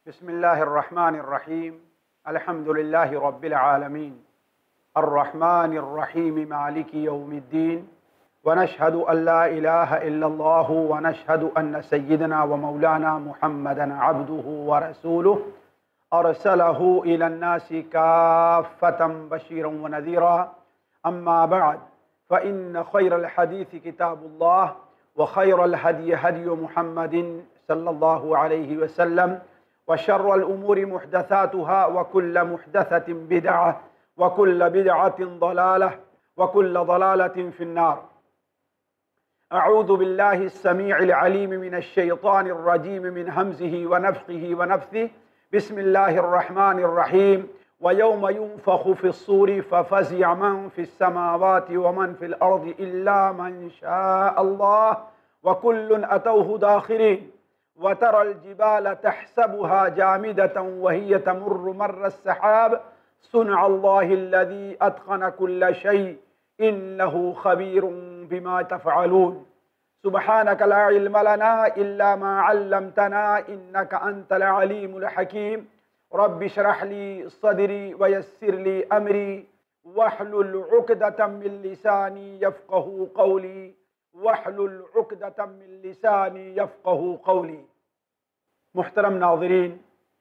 بسم الله الرحمن الرحيم. الحمد لله رب العالمين الرحمن الرحيم مالك يوم الدين، ونشهد أن لا إله إلا الله، ونشهد أن سيدنا ومولانا محمدا عبده ورسوله أرسله إلى الناس كافة بشيرا ونذيرا. أما بعد، فإن خير الحديث كتاب الله، وخير الهدي هدي محمد صلى الله عليه وسلم، وشر الأمور محدثاتها، وكل محدثة بدعة، وكل بدعة ضلالة، وكل ضلالة في النار. أعوذ بالله السميع العليم من الشيطان الرجيم من همزه ونفخه ونفثه. بسم الله الرحمن الرحيم. ويوم ينفخ في الصور ففزع من في السماوات ومن في الأرض إلا من شاء الله وكل أتوه داخرين. وترى الجبال تحسبها جامدة وهي تمر مر السحاب صنع الله الذي أتقن كل شيء إنه خبير بما تفعلون. سبحانك لا علم لنا إلا ما علمتنا إنك أنت العليم الحكيم. رب اشرح لي صدري ويسر لي أمري واحلل عقدة من لساني يفقه قولي واحلل عقدة من لساني يفقه قولی. محترم ناظرین،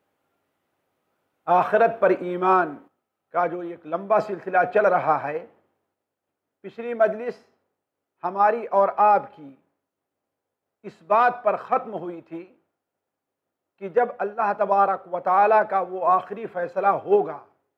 آخرت پر ایمان کا جو ایک لمبا سلسلہ چل رہا ہے، پچھلی مجلس ہماری اور آپ کی اس بات پر ختم ہوئی تھی کہ جب اللہ تبارک و تعالیٰ کا وہ آخری فیصلہ ہوگا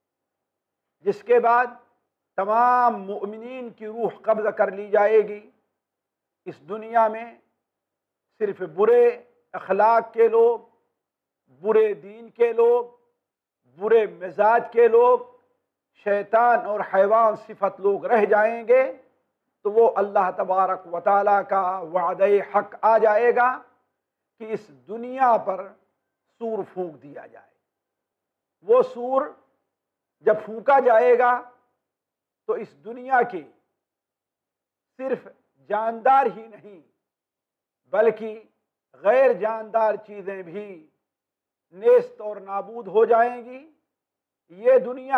جس کے بعد تمام مؤمنین کی روح قبض کر لی جائے گی، اس دنیا میں صرف برے اخلاق کے لوگ، برے دین کے لوگ، برے مزاج کے لوگ، شیطان اور حیوان صفت لوگ رہ جائیں گے، تو وہ اللہ تبارک و تعالیٰ کا وعدہ حق آ جائے گا کہ اس دنیا پر سور پھونک دیا جائے۔ وہ سور جب پھونکا جائے گا تو اس دنیا کی صرف جاندار ہی نہیں بلکہ غیر جاندار چیزیں بھی نیست اور نابود ہو جائیں گی۔ یہ دنیا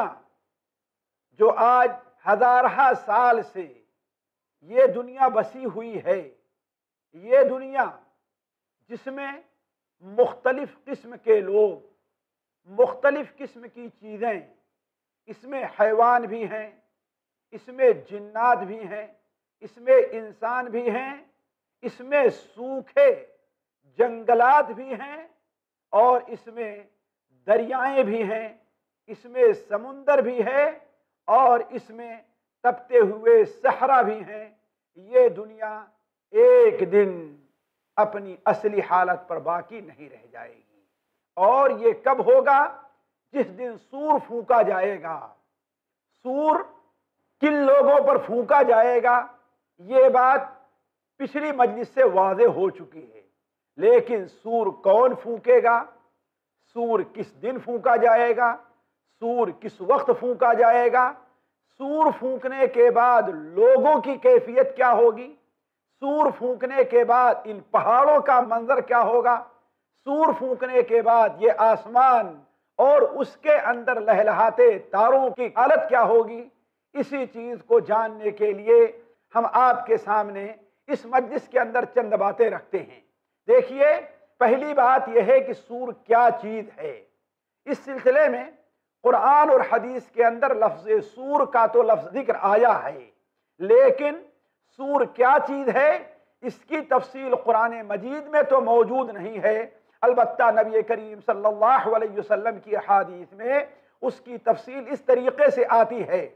جو آج ہزارہ سال سے یہ دنیا بسی ہوئی ہے، یہ دنیا جس میں مختلف قسم کے لوگ، مختلف قسم کی چیزیں، اس میں حیوان بھی ہیں، اس میں جنات بھی ہیں، اس میں انسان بھی ہیں، اس میں سوکھے جنگلات بھی ہیں، اور اس میں دریائیں بھی ہیں، اس میں سمندر بھی ہے، اور اس میں تپتے ہوئے صحرا بھی ہیں۔ یہ دنیا ایک دن اپنی اصلی حالت پر باقی نہیں رہ جائے گی، اور یہ کب ہوگا؟ جس دن سور پھونکا جائے گا۔ سور کن لوگوں پر پھونکا جائے گا یہ بات پچھلی مجلس سے واضح ہو چکی ہے، لیکن سور کون پھونکے گا؟ سور کس دن پھونکا جائے گا؟ سور کس وقت پھونکا جائے گا؟ سور پھونکنے کے بعد لوگوں کی کیفیت کیا ہوگی؟ سور پھونکنے کے بعد ان پہاڑوں کا منظر کیا ہوگا؟ سور پھونکنے کے بعد یہ آسمان اور اس کے اندر لہلہاتے تاروں کی حالت کیا ہوگی؟ اسی چیز کو جاننے کے لیے ہم آپ کے سامنے اس مجلس کے اندر چند باتیں رکھتے ہیں۔ دیکھیے، پہلی بات یہ ہے کہ سور کیا چیز ہے۔ اس سلسلے میں قرآن اور حدیث کے اندر لفظ سور کا تو لفظ ذکر آیا ہے، لیکن سور کیا چیز ہے اس کی تفصیل قرآن مجید میں تو موجود نہیں ہے، البتہ نبی کریم صلی اللہ علیہ وسلم کی احادیث میں اس کی تفصیل اس طریقے سے آتی ہے۔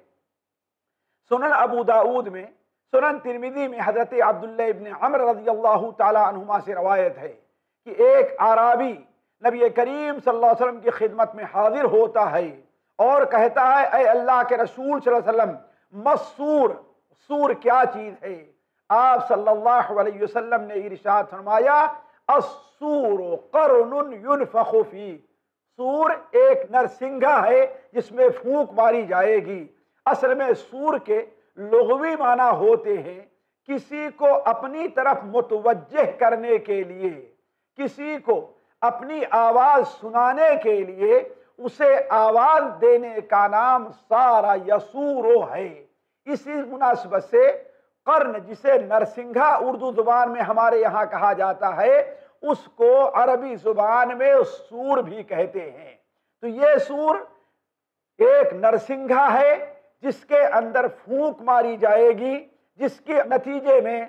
سنن ابو داؤد میں، سنن ترمذی میں حضرت عبداللہ ابن عمر رضی اللہ تعالی عنہما سے روایت ہے کہ ایک اعرابی نبی کریم صلی اللہ علیہ وسلم کی خدمت میں حاضر ہوتا ہے اور کہتا ہے، اے اللہ کے رسول صلی اللہ علیہ وسلم، مسور، سور کیا چیز ہے؟ آپ صلی اللہ علیہ وسلم نے ارشاد فرمایا، السور قرن ينفخ فی، سور ایک نرسنگھا ہے جس میں پھونک ماری جائے گی۔ اصل میں سور کے لغوی معنی ہوتے ہیں کسی کو اپنی طرف متوجہ کرنے کے لیے، کسی کو اپنی آواز سنانے کے لیے اسے آواز دینے کا نام سارا یسورو ہے۔ اسی مناسبت سے قرن، جسے نرسنگھا اردو زبان میں ہمارے یہاں کہا جاتا ہے، اس کو عربی زبان میں سور بھی کہتے ہیں۔ تو یہ سور ایک نرسنگھا ہے جس کے اندر پھونک ماری جائے گی، جس کے نتیجے میں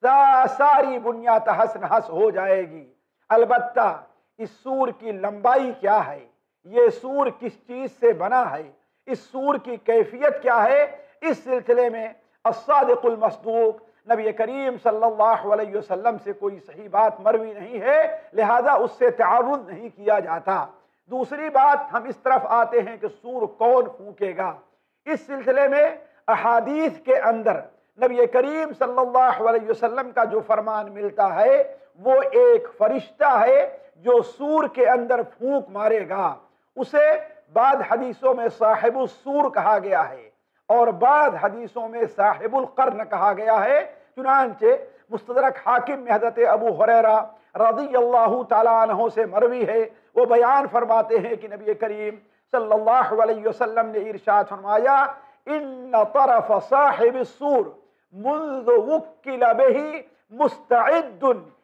ساری دنیا تہس نہس ہو جائے گی۔ البتہ اس سور کی لمبائی کیا ہے، یہ سور کس چیز سے بنا ہے، اس سور کی کیفیت کیا ہے، اس سلسلے میں الصادق المصدوق نبی کریم صلی اللہ علیہ وسلم سے کوئی صحیح بات مروی نہیں ہے، لہذا اس سے تعارض نہیں کیا جاتا۔ دوسری بات، ہم اس طرف آتے ہیں کہ سور کون پھونکے گا۔ اس سلسلے میں احادیث کے اندر نبی کریم صلی اللہ علیہ وسلم کا جو فرمان ملتا ہے وہ ایک فرشتہ ہے جو سور کے اندر پھونک مارے گا۔ اسے بعض حدیثوں میں صاحب السور کہا گیا ہے اور بعض حدیثوں میں صاحب القرن کہا گیا ہے۔ چنانچہ مستدرک حاکم میں حضرت ابو ہریرہ رضی اللہ تعالیٰ عنہ سے مروی ہے، وہ بیان فرماتے ہیں کہ نبی کریم صلی اللہ علیہ وسلم نے ارشاد فرمایا، ان طرف صاحب السور منذ وکل به مستعد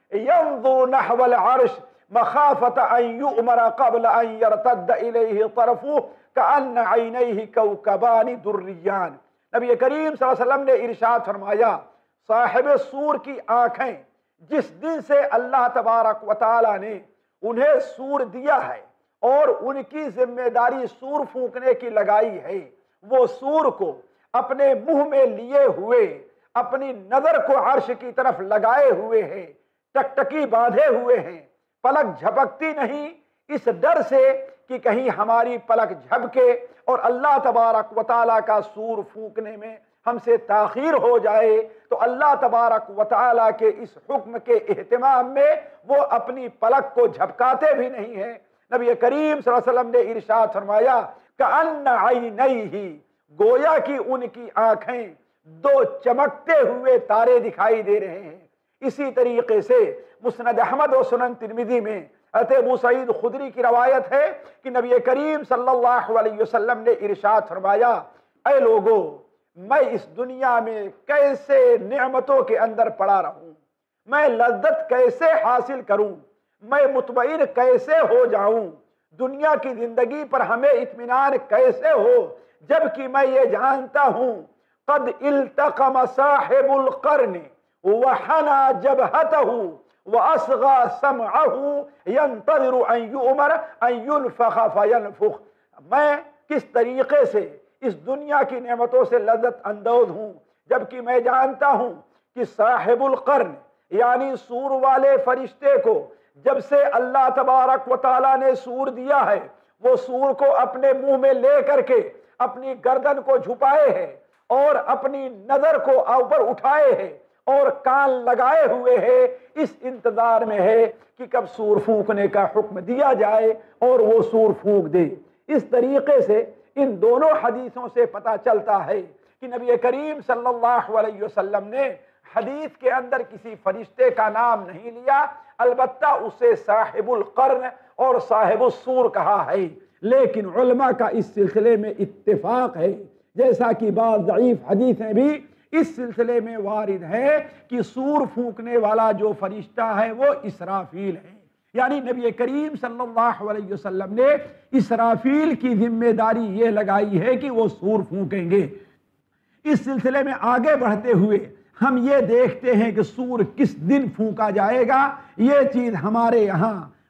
ينظر نحو العرش مخافة ان يؤمر قبل ان يرتد اليه طرفه كأن عينيه كوكبان دريان۔ نبی کریم صلی اللہ علیہ وسلم نے ارشاد فرمایا، صاحب سور کی آنکھیں جس دن سے اللہ تبارک و تعالی نے انہیں سور دیا ہے اور ان کی ذمہ داری سور پھونکنے کی لگائی ہے، وہ سور کو اپنے منہ میں لیے ہوئے اپنی نظر کو عرش کی طرف لگائے ہوئے ہیں، ٹکٹکی باندھے ہوئے ہیں، پلک جھپکتی نہیں، اس ڈر سے کہ کہیں ہماری پلک جھپکے اور اللہ تبارک و تعالیٰ کا سور پھونکنے میں ہم سے تاخیر ہو جائے۔ تو اللہ تبارک و تعالیٰ کے اس حکم کے اہتمام میں وہ اپنی پلک کو جھپکاتے بھی نہیں ہیں۔ نبی کریم صلی اللہ علیہ وسلم نے ارشاد فرمایا، کأن عینیہ، گویا کہ ان کی آنکھیں دو چمکتے ہوئے تارے دکھائی دے رہے ہیں۔ اسی طریقے سے مسند احمد و سنن ترمذی میں حضرت ابو سعید خدری کی روایت ہے کہ نبی کریم صلی اللہ علیہ وسلم نے ارشاد فرمایا، اے لوگو، میں اس دنیا میں کیسے نعمتوں کے اندر پڑا رہوں، میں لذت کیسے حاصل کروں، میں مطمئن کیسے ہو جاؤں، دنیا کی زندگی پر ہمیں اطمینان کیسے ہو، جبکہ میں یہ جانتا ہوں قد التقم صاحب القرن وحنا جبهته واصغى سمعه ينتظر ان يؤمر ان ينفخ فينفخ۔ میں کس طریقے سے اس دنیا کی نعمتوں سے لذت اندوز ہوں، جبکہ میں جانتا ہوں کہ صاحب القرن یعنی سور والے فرشتے کو جب سے اللہ تبارک و تعالیٰ نے سور دیا ہے، وہ سور کو اپنے منہ میں لے کر کے اپنی گردن کو جھپائے ہیں اور اپنی نظر کو اوپر اٹھائے ہیں اور کان لگائے ہوئے ہیں، اس انتظار میں ہے کہ کب سور پھونکنے کا حکم دیا جائے اور وہ سور پھونک دے۔ اس طریقے سے ان دونوں حدیثوں سے پتہ چلتا ہے کہ نبی کریم صلی اللہ علیہ وسلم نے حدیث کے اندر کسی فرشتے کا نام نہیں لیا، البتہ اسے صاحب القرن اور صاحب السور کہا ہے۔ لیکن علماء کا اس سلسلے میں اتفاق ہے، جیسا کہ بعض ضعیف حدیثیں بھی اس سلسلے میں وارد ہے کہ سور پھونکنے والا جو فرشتہ ہے وہ اسرافیل ہے، یعنی نبی کریم صلی اللہ علیہ وسلم نے اسرافیل کی ذمہ داری یہ لگائی ہے کہ وہ سور پھونکیں گے۔ اس سلسلے میں آگے بڑھتے ہوئے ہم یہ دیکھتے ہیں کہ سور کس دن پھونکا جائے گا۔ یہ چیز ہمارے یہاں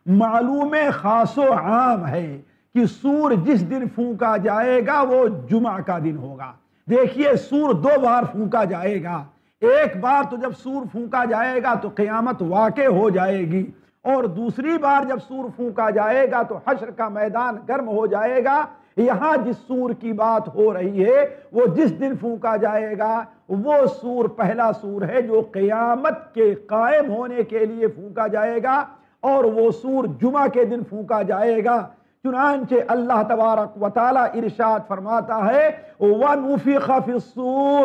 معلوم خاص و عام ہے کہ سور جس دن پھونکا جائے گا وہ جمعہ کا دن ہوگا۔ دیکھیے، سور دو بار پھونکا جائے گا، ایک بار تو جب سور پھونکا جائے گا تو قیامت واقع ہو جائے گی، اور دوسری بار جب سور پھونکا جائے گا تو حشر کا میدان گرم ہو جائے گا۔ یہاں جس سور کی بات ہو رہی ہے وہ جس دن پھونکا جائے گا وہ سور پہلا سور ہے جو قیامت کے قائم ہونے کے لیے پھونکا جائے گا، اور وہ سور جمعہ کے دن پھونکا جائے گا۔ چنانچہ اللہ تبارک و تعالی ارشاد فرماتا ہے وَنُفِخَ فِي الصُّورِ،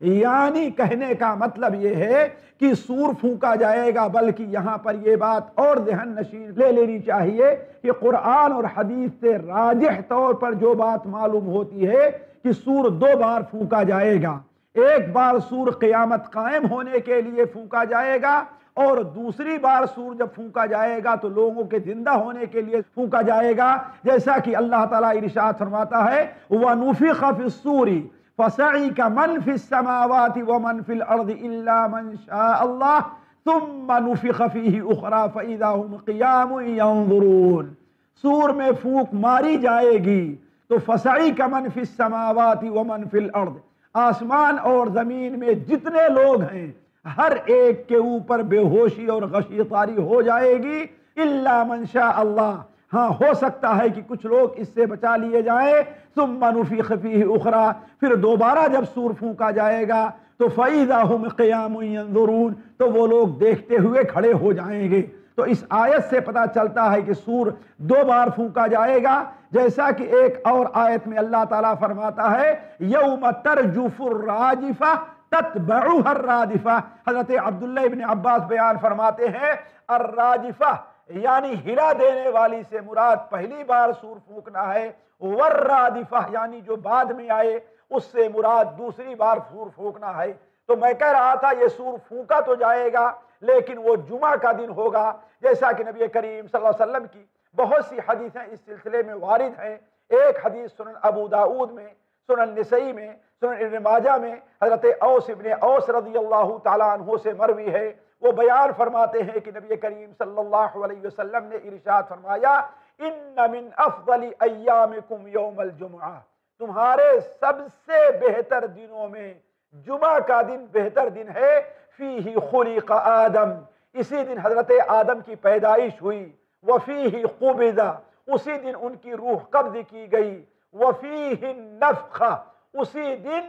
یعنی کہنے کا مطلب یہ ہے کہ سور پھونکا جائے گا، بلکہ یہاں پر یہ بات اور ذہن نشین لے لینی چاہیے کہ قرآن اور حدیث سے راجح طور پر جو بات معلوم ہوتی ہے کہ سور 2 بار پھونکا جائے گا۔ ایک بار سور قیامت قائم ہونے کے لیے پھونکا جائے گا، اور دوسری بار سور جب پھونکا جائے گا تو لوگوں کے زندہ ہونے کے لیے پھونکا جائے گا، جیسا کہ اللہ تعالیٰ ارشاد فرماتا ہے وَنُفِخَ فِي الصُّورِ فَصَعِقَ مَنْ فِي السَّمَاوَاتِ وَمَنْ فِي الْأَرْضِ إِلَّا مَنْ شَاءَ اللَّهُ ثُمَّ نُفِخَ فِيهِ أُخْرَى فَإِذَا هُمْ قِيَامٌ يَنظُرُونَ۔ سور میں پھونک ماری جائے گی تو فَصَعِقَ مَنْ فِي السَّمَاوَاتِ وَمَنْ فِي الْأَرْضِ، آسمان اور زمین میں جتنے لوگ ہیں ہر ایک کے اوپر بے ہوشی اور غشی طاری ہو جائے گی، الا من شاء اللہ، ہاں ہو سکتا ہے کہ کچھ لوگ اس سے بچا لیے جائیں۔ ثم نفخ فیہ اخری، پھر دوبارہ جب سور پھونکا جائے گا تو فاذا ہم قیام ینظرون، تو وہ لوگ دیکھتے ہوئے کھڑے ہو جائیں گے۔ تو اس آیت سے پتہ چلتا ہے کہ سور 2 بار پھونکا جائے گا، جیسا کہ ایک اور آیت میں اللہ تعالیٰ فرماتا ہے یوم ترجف الراجفہ تتبعها الرادفہ۔ حضرت عبداللہ ابن عباس بیان فرماتے ہیں الراجفہ یعنی ہلا دینے والی سے مراد پہلی بار سور پھونکنا ہے، والرادفہ یعنی جو بعد میں آئے اس سے مراد دوسری بار سور پھونکنا ہے۔ تو میں کہہ رہا تھا یہ سور پھونکا تو جائے گا لیکن وہ جمعہ کا دن ہوگا، جیسا کہ نبی کریم صلی اللہ علیہ وسلم کی بہت سی حدیثیں اس سلسلے میں وارد ہیں۔ ایک حدیث سنن ابو داؤد میں، سنن نسائی میں، سنن ابن ماجہ میں حضرت اوس ابن اوس رضی اللہ تعالیٰ عنہ سے مروی ہے، وہ بیان فرماتے ہیں کہ نبی کریم صلی اللہ علیہ وسلم نے ارشاد فرمایا ان من افضل ایامکم یوم الجمعہ، تمہارے سب سے بہتر دنوں میں جمعہ کا دن بہتر دن ہے، فیہ خلق آدم، اسی دن حضرت آدم کی پیدائش ہوئی، وفیہ قبض، اسی دن ان کی روح قبض کی گئی، وفیہ النفخہ، اسی دن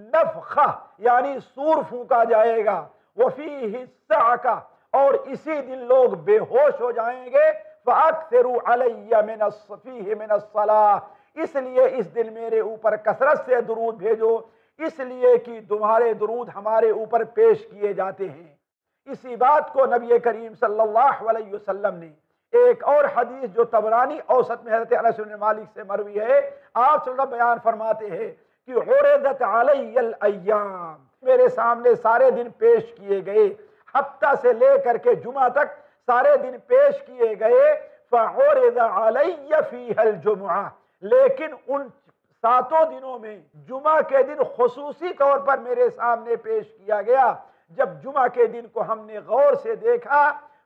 نفخہ یعنی سور پھونکا جائے گا، وفیہ الصعقہ، اور اسی دن لوگ بے ہوش ہو جائیں گے، فَأَكْثِرُوا عَلَيَّ فِيهِ مِنَ الصَّلَاةِ، اس لیے اس دن میرے اوپر کثرت سے درود بھیجو، اس لیے کہ تمہارے درود ہمارے اوپر پیش کیے جاتے ہیں۔ اسی بات کو نبی کریم صلی اللہ علیہ وسلم نے ایک اور حدیث جو طبرانی اوسط میں حضرت انس بن مالک سے مروی ہے، آپ صلی اللہ علیہ وسلم بیان فرماتے ہیں کہ عرضت علی الایام، میرے سامنے سارے دن پیش کیے گئے، ہفتہ سے لے کر کے جمعہ تک سارے دن پیش کیے گئے، فعرض علی فیہ الجمعہ، لیکن ان 7 دنوں میں جمعہ کے دن خصوصی طور پر میرے سامنے پیش کیا گیا۔ جب جمعہ کے دن کو ہم نے غور سے دیکھا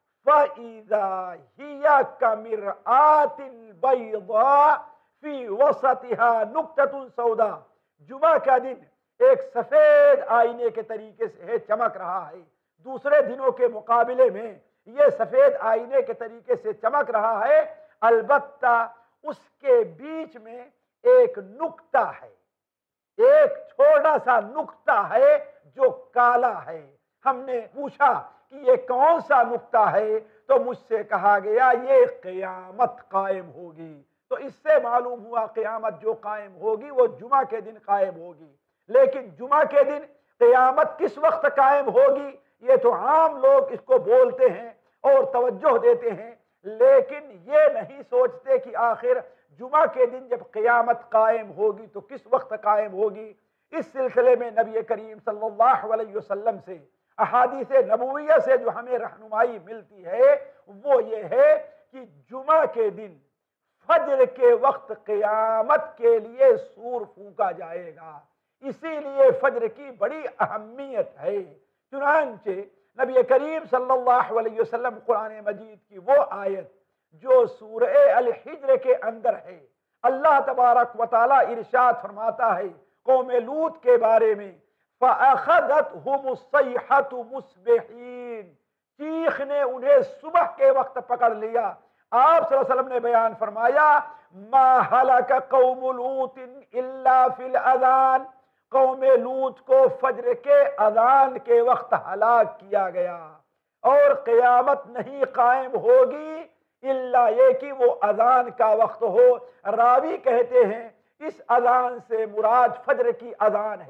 فَإِذَا هِيَ كَمِرْآتِ الْبَيْضَاءِ فِي وَسَطِهَا نُقْطَةٌ سَوْدَاء، جمعہ کا دن ایک سفید آئینے کے طریقے سے چمک رہا ہے، دوسرے دنوں کے مقابلے میں یہ سفید آئینے کے طریقے سے چمک رہا ہے، البتہ اس کے بیچ میں ایک نقطہ ہے، ایک چھوٹا سا نقطہ ہے جو کالا ہے۔ ہم نے پوچھا کہ یہ کون سا نقطہ ہے تو مجھ سے کہا گیا یہ قیامت قائم ہوگی۔ تو اس سے معلوم ہوا قیامت جو قائم ہوگی وہ جمعہ کے دن قائم ہوگی، لیکن جمعہ کے دن قیامت کس وقت قائم ہوگی یہ تو عام لوگ اس کو بولتے ہیں اور توجہ دیتے ہیں، لیکن یہ نہیں سوچتے کہ آخر جمعہ کے دن جب قیامت قائم ہوگی تو کس وقت قائم ہوگی۔ اس سلسلے میں نبی کریم صلی اللہ علیہ وسلم سے احادیث نبویہ سے جو ہمیں رہنمائی ملتی ہے وہ یہ ہے کہ جمعہ کے دن فجر کے وقت قیامت کے لیے سور پھونکا جائے گا، اسی لیے فجر کی بڑی اہمیت ہے۔ چنانچہ نبی کریم صلی اللہ علیہ وسلم قرآن مجید کی وہ آیت جو سورہ الحجر کے اندر ہے، اللہ تبارک و تعالی ارشاد فرماتا ہے قوم لوط کے بارے میں فَأَخَذَتْهُمُ الصَّيْحَةُ مُصْبِحِينَ، چیخ نے انہیں صبح کے وقت پکڑ لیا۔ آپ صلی اللہ علیہ وسلم نے بیان فرمایا مَا هَلَكَ قَوْمُ لُوطٍ إِلَّا فِي الْأَذَانِ، قوم لوط کو فجر کے اذان کے وقت ہلاک کیا گیا، اور قیامت نہیں قائم ہوگی الا یہ کہ وہ اذان کا وقت ہو۔ راوی کہتے ہیں اس اذان سے مراد فجر کی اذان ہے،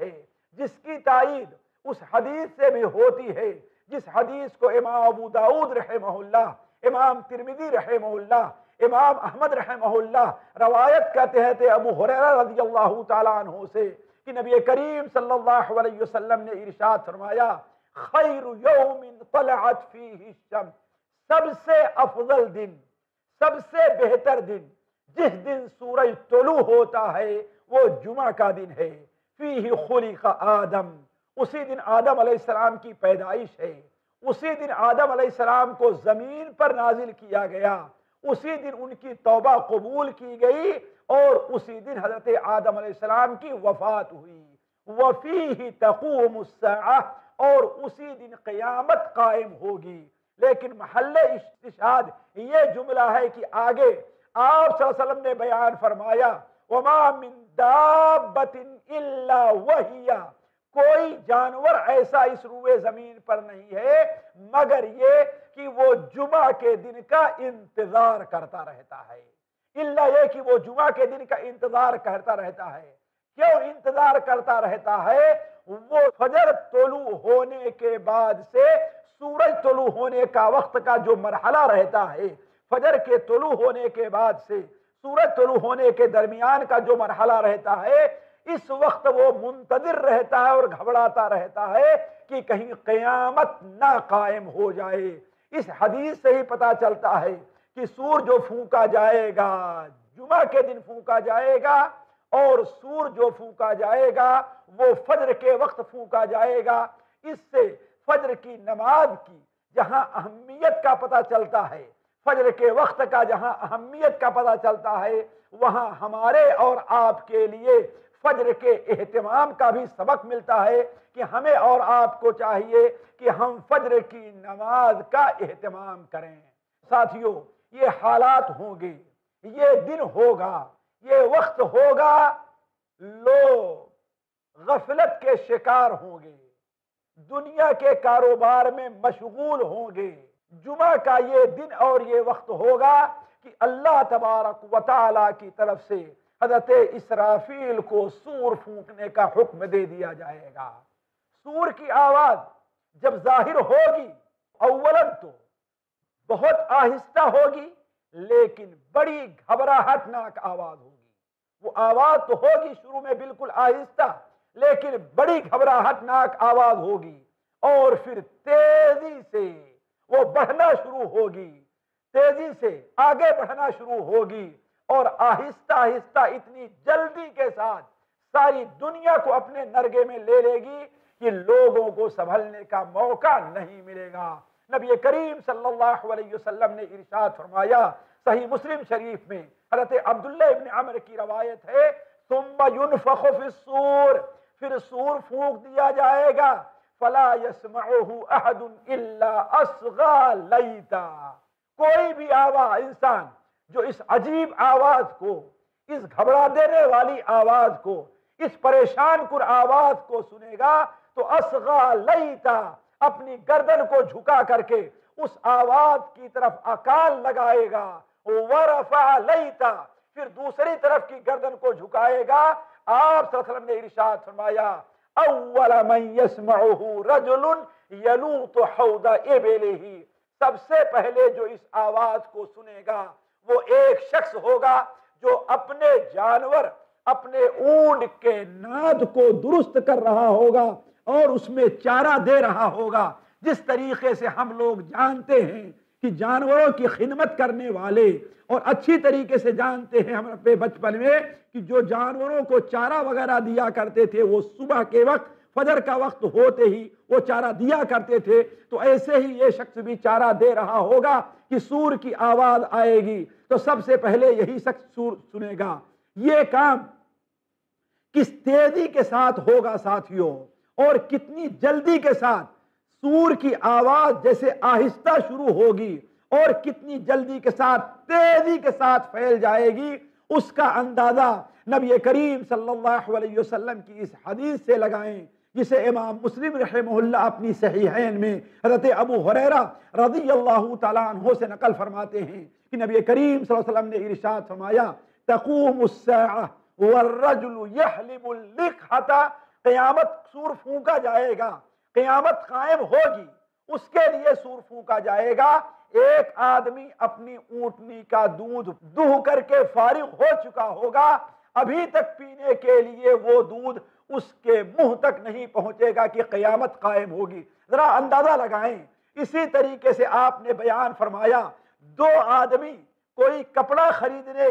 جس کی تائید اس حدیث سے بھی ہوتی ہے جس حدیث کو امام ابو داؤد رحمہ اللہ، امام ترمذی رحمہ اللہ، امام احمد رحمہ اللہ روایت کرتے ہیں ابو ہریرہ رضی اللہ تعالیٰ عنہ سے کہ نبی کریم صلی اللہ علیہ وسلم نے ارشاد فرمایا خیر یوم طلعت فیہ الشمس، سب سے افضل دن، سب سے بہتر دن جس دن سورج طلوع ہوتا ہے وہ جمعہ کا دن ہے۔ فیہ خلق آدم، اسی دن آدم علیہ السلام کی پیدائش ہے، اسی دن آدم علیہ السلام کو زمین پر نازل کیا گیا، اسی دن ان کی توبہ قبول کی گئی اور اسی دن حضرت آدم علیہ السلام کی وفات ہوئی۔ وفیہ تقوم الساعہ، اور اسی دن قیامت قائم ہوگی۔ لیکن محل استشہاد یہ جملہ ہے کہ آگے آپ صلی اللہ علیہ وسلم نے بیان فرمایا وما من دابۃ الا وہی، کوئی جانور ایسا اس روئے زمین پر نہیں ہے مگر یہ کہ وہ جمعہ کے دن کا انتظار کرتا رہتا ہے۔ الا یہ کہ وہ جمعہ کے دن کا انتظار کرتا رہتا ہے۔ کیوں انتظار کرتا رہتا ہے؟ وہ فجر طلوع ہونے کے بعد سے سورج طلوع ہونے کا وقت کا جو مرحلہ رہتا ہے، فجر کے طلوع ہونے کے بعد سے سورج طلوع ہونے کے درمیان کا جو مرحلہ رہتا ہے، اس وقت وہ منتظر رہتا ہے اور گھبراتا رہتا ہے کہ کہیں قیامت نہ قائم ہو جائے۔ اس حدیث سے ہی پتہ چلتا ہے کہ سور جو پھونکا جائے گا جمعہ کے دن پھونکا جائے گا، اور سور جو پھونکا جائے گا وہ فجر کے وقت پھونکا جائے گا۔ اس سے فجر کی نماز کی جہاں اہمیت کا پتہ چلتا ہے، فجر کے وقت کا جہاں اہمیت کا پتہ چلتا ہے، وہاں ہمارے اور آپ کے لیے فجر کے اہتمام کا بھی سبق ملتا ہے کہ ہمیں اور آپ کو چاہیے کہ ہم فجر کی نماز کا اہتمام کریں۔ ساتھیوں، یہ حالات ہوں گے، یہ دن ہوگا، یہ وقت ہوگا، لوگ غفلت کے شکار ہوں گے، دنیا کے کاروبار میں مشغول ہوں گے۔ جمعہ کا یہ دن اور یہ وقت ہوگا کہ اللہ تبارک و تعالی کی طرف سے حضرت اسرافیل کو سور پھونکنے کا حکم دے دیا جائے گا۔ سور کی آواز جب ظاہر ہوگی اولاً تو بہت آہستہ ہوگی لیکن بڑی گھبراہٹ ناک آواز ہوگی۔ وہ آواز تو ہوگی شروع میں بالکل آہستہ لیکن بڑی گھبراہٹ ناک آواز ہوگی، اور پھر تیزی سے وہ بڑھنا شروع ہوگی، تیزی سے آگے بڑھنا شروع ہوگی، اور آہستہ آہستہ اتنی جلدی کے ساتھ ساری دنیا کو اپنے نرگے میں لے لے گی کہ لوگوں کو سنبھلنے کا موقع نہیں ملے گا۔ نبی کریم صلی اللہ علیہ وسلم نے ارشاد فرمایا صحیح مسلم شریف میں، حضرت عبداللہ ابن عمر کی روایت ہے، ثم ينفخ فی الصور، پھر سور پھونک دیا جائے گا، فلا يسمعه احد الا اصغى لیتا، کوئی بھی آواز انسان جو اس عجیب آواز کو، اس گھبرا دینے والی آواز کو، اس پریشان کن آواز کو سنے گا تو اصغى لیتا، اپنی گردن کو جھکا کر کے اس آواز کی طرف اکال لگائے گا، ورفع لیتا، پھر دوسری طرف کی گردن کو جھکائے گا۔ آپ صلی اللہ علیہ وسلم نے ارشاد فرمایا اول من يسمعه رجل يلوط حوض ابله، سب سے پہلے جو اس آواز کو سنے گا وہ ایک شخص ہوگا جو اپنے جانور، اپنے اونٹ کے ناد کو درست کر رہا ہوگا اور اس میں چارہ دے رہا ہوگا۔ جس طریقے سے ہم لوگ جانتے ہیں کہ جانوروں کی خدمت کرنے والے، اور اچھی طریقے سے جانتے ہیں ہم اپنے بچپن میں کہ جو جانوروں کو چارہ وغیرہ دیا کرتے تھے وہ صبح کے وقت فجر کا وقت ہوتے ہی وہ چارہ دیا کرتے تھے، تو ایسے ہی یہ شخص بھی چارہ دے رہا ہوگا کہ سور کی آواز آئے گی تو سب سے پہلے یہی شخص سور سنے گا۔ یہ کام کس تیزی کے ساتھ ہوگا ساتھیوں، اور کتنی جلدی کے ساتھ سور کی آواز جیسے آہستہ شروع ہوگی اور کتنی جلدی کے ساتھ تیزی کے ساتھ پھیل جائے گی، اس کا اندازہ نبی کریم صلی اللہ علیہ وسلم کی اس حدیث سے لگائیں جسے امام مسلم رحمہ اللہ اپنی صحیحین میں حضرت ابو ہریرہ رضی اللہ تعالیٰ عنہ سے نقل فرماتے ہیں کہ نبی کریم صلی اللہ علیہ وسلم نے ارشاد فرمایا تقوم الساعہ والرجل يحلب اللقحة قیامت سور پھونکا جائے گا، قیامت قائم ہوگی، اس کے لیے سور پھونکا جائے گا۔ ایک آدمی اپنی اونٹنی کا دودھ دوہ کر کے فارغ ہو چکا ہوگا، ابھی تک پینے کے لیے وہ دودھ اس کے منہ تک نہیں پہنچے گا کہ قیامت قائم ہوگی۔ ذرا اندازہ لگائیں۔ اسی طریقے سے آپ نے بیان فرمایا، دو آدمی کوئی کپڑا خریدنے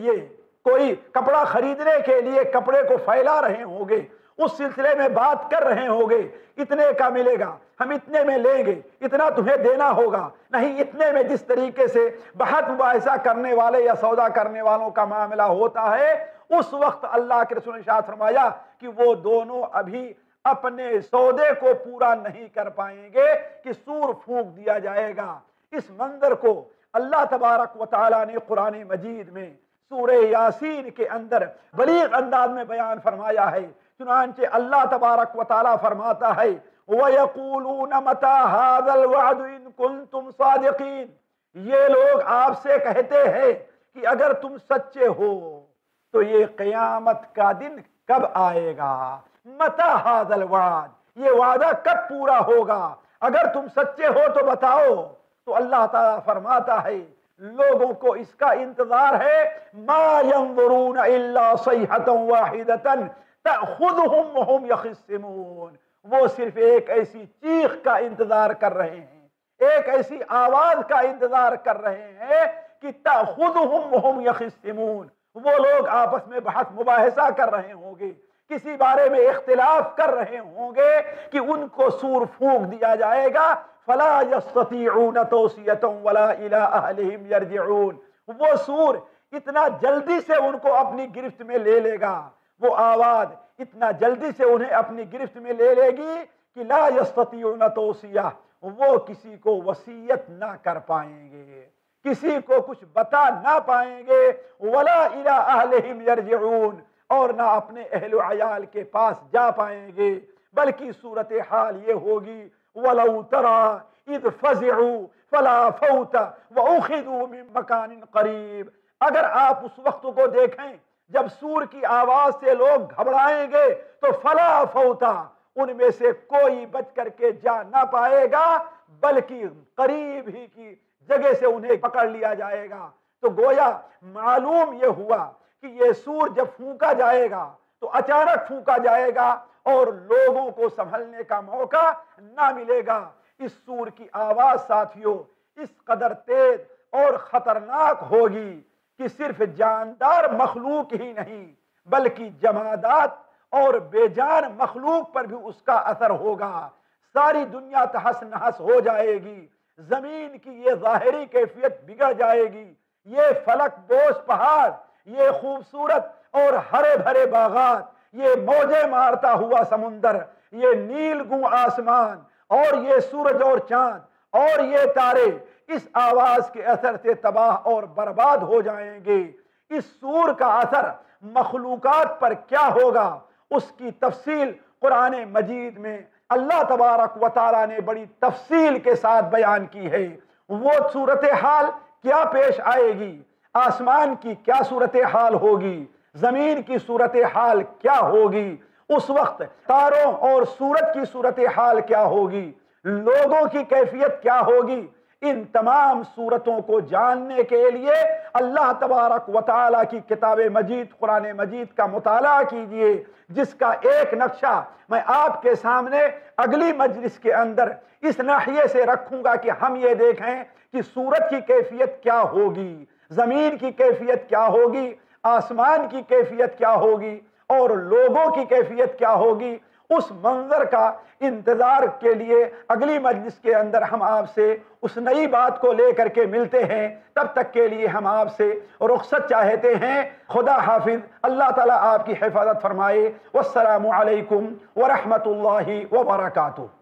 کے لیے کپڑے کو پھیلا رہے ہوں گے، اس سلسلے میں بات کر رہے ہوں گے، اتنے کا ملے گا، ہم اتنے میں لیں گے، اتنا تمہیں دینا ہوگا، نہیں اتنے میں۔ جس طریقے سے بحث مباحثہ کرنے والے یا سودا کرنے والوں کا معاملہ ہوتا ہے، اس وقت اللہ کے رسول نے ارشاد فرمایا کہ وہ دونوں ابھی اپنے سودے کو پورا نہیں کر پائیں گے کہ سور پھونک دیا جائے گا۔ اس منظر کو اللہ تبارک و تعالیٰ نے قرآن مجید میں سورہ یاسین کے اندر بلیغ انداز میں بیان فرمایا ہے۔ چنانچہ اللہ تبارک و تعالیٰ فرماتا ہے وَيَقُولُونَ مَتَى هَذَا الْوَعْدُ إِن كُنتُمْ صَادِقِينَ، یہ لوگ آپ سے کہتے ہیں کہ اگر تم سچے ہو تو یہ قیامت کا دن کب آئے گا؟ مَتَى هَذَا الْوَعْدُ، یہ وعدہ کب پورا ہوگا؟ اگر تم سچے ہو تو بتاؤ۔ تو اللہ تعالیٰ فرماتا ہے لوگوں کو اس کا انتظار ہے، مَا يَنظُرُونَ إِلَّا صَيْحَةً وَاحِدَةً تَأْخُذُهُمْ وَهُمْ يَخِصِّمُونَ، وہ صرف ایک ایسی چیخ کا انتظار کر رہے ہیں، ایک ایسی آواز کا انتظار کر رہے ہیں کہ تَأْخُذُهُمْ وَهُمْ يَخِصِّمُونَ، وہ لوگ آپس میں بحث مباحثہ کر رہے ہوں گے، کسی بارے میں اختلاف کر رہے ہوں گے کہ ان کو سور پھونک دیا جائے گا، فَلَا يَسْتَطِيعُونَ تَوْصِيَةً وَلَا إِلَىٰ أَهْلِهِمْ يَرْجِعُونَ، وہ سور اتنا جلدی سے ان کو اپنی گرفت میں لے لے گا، وہ آواز اتنا جلدی سے انہیں اپنی گرفت میں لے لے گی کہ لا يَسْتَطِيعُونَ تَوْصِيَةً، وہ کسی کو وصیت نہ کر پائیں گے، کسی کو کچھ بتا نہ پائیں گے، وَلَا إِلَىٰ أَهْلِهِمْ يَرْجِعُونَ، اور نہ اپنے اہل و عیال کے پاس جا پائیں گے، بلکہ صورتحال یہ ہوگی وَلَوْ تَرَىٰ إِذْ فَزِعُوا فَلَا فَوْتَ وَأُخِذُوا مِن مَّكَانٍ قَرِيبٍ، اگر آپ اس وقت کو دیکھیں جب سور کی آواز سے لوگ گھبرائیں گے تو فَلَا فَوْتَ، ان میں سے کوئی بچ کر کے جا نہ پائے گا، بلکہ قریب ہی کی جگہ سے انہیں پکڑ لیا جائے گا۔ تو گویا معلوم یہ ہوا کہ یہ سور جب پھونکا جائے گا تو اچانک پھونکا جائے گا اور لوگوں کو سنبھلنے کا موقع نہ ملے گا۔ اس سور کی آواز ساتھیوں اس قدر تیز اور خطرناک ہوگی کہ صرف جاندار مخلوق ہی نہیں بلکہ جمادات اور بے جان مخلوق پر بھی اس کا اثر ہوگا۔ ساری دنیا تہس نہس ہو جائے گی، زمین کی یہ ظاہری کیفیت بگڑ جائے گی، یہ فلک بوش پہاڑ، یہ خوبصورت اور ہرے بھرے باغات، یہ موجیں مارتا ہوا سمندر، یہ نیل گوں آسمان اور یہ سورج اور چاند اور یہ تارے اس آواز کے اثر سے تباہ اور برباد ہو جائیں گے۔ اس سور کا اثر مخلوقات پر کیا ہوگا اس کی تفصیل قرآن مجید میں اللہ تبارک و تعالیٰ نے بڑی تفصیل کے ساتھ بیان کی ہے۔ وہ صورتحال کیا پیش آئے گی، آسمان کی کیا صورتحال ہوگی، زمین کی صورتحال کیا ہوگی، اس وقت تاروں اور سورج کی صورتحال کیا ہوگی، لوگوں کی کیفیت کیا ہوگی، ان تمام صورتوں کو جاننے کے لیے اللہ تبارک و تعالیٰ کی کتاب مجید قرآن مجید کا مطالعہ کیجئے، جس کا ایک نقشہ میں آپ کے سامنے اگلی مجلس کے اندر اس ناحیے سے رکھوں گا کہ ہم یہ دیکھیں کہ سورج کی کیفیت کیا ہوگی، زمین کی کیفیت کیا ہوگی، آسمان کی کیفیت کیا ہوگی اور لوگوں کی کیفیت کیا ہوگی۔ اس منظر کا انتظار کے لیے اگلی مجلس کے اندر ہم آپ سے اس نئی بات کو لے کر کے ملتے ہیں، تب تک کے لیے ہم آپ سے رخصت چاہتے ہیں۔ خدا حافظ، اللہ تعالیٰ آپ کی حفاظت فرمائے۔ والسلام علیکم ورحمۃ اللہ وبرکاتہ۔